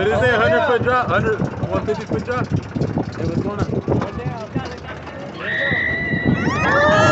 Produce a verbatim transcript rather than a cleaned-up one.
What is it? one hundred foot drop? one hundred, one hundred fifty foot drop? Hey, what's going on?